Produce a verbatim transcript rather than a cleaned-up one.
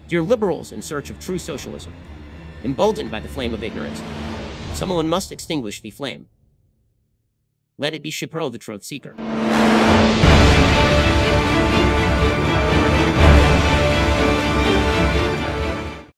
Dear liberals in search of true socialism, emboldened by the flame of ignorance, someone must extinguish the flame. Let it be Shapiro the Truth Seeker.